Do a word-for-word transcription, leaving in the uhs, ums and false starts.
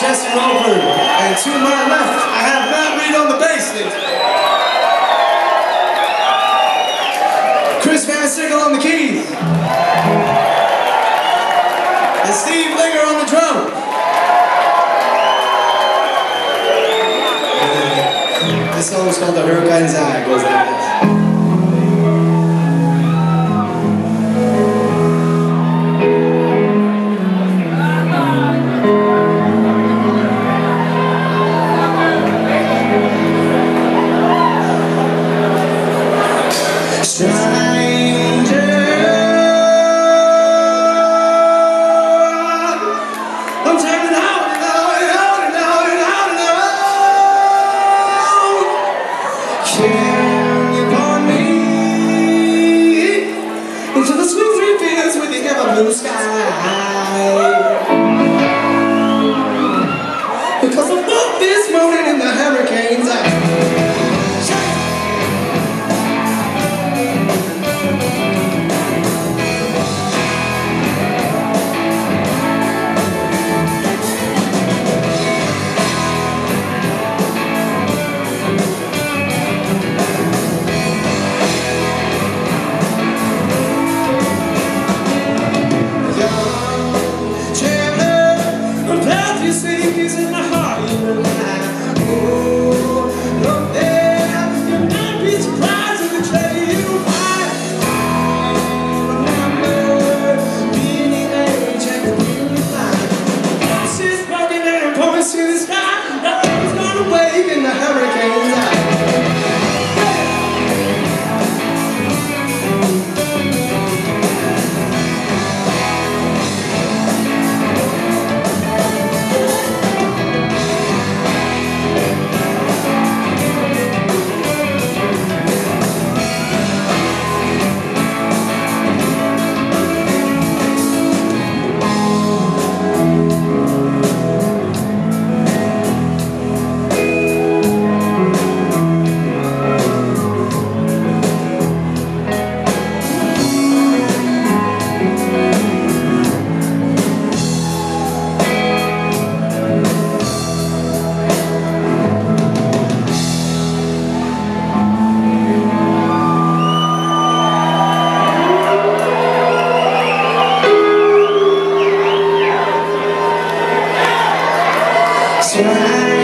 Chester Over, and to my left, I have Mar.one on the bass, ladies. Chris Van Sickle on the keys. And Steve Linger on the drums. This song is called The Hurricane's Eye. It goes like this. Can you burn me into the sweet green fields with the ever blue sky? Because I woke this morning in the hurricane's eye. Is in the heart of your life. Oh, look there, you might be surprised if they tell you why. I remember being the age and the beauty line. This is broken and it points to the sky. Nothing's gonna wave in the hurricane's eye. Try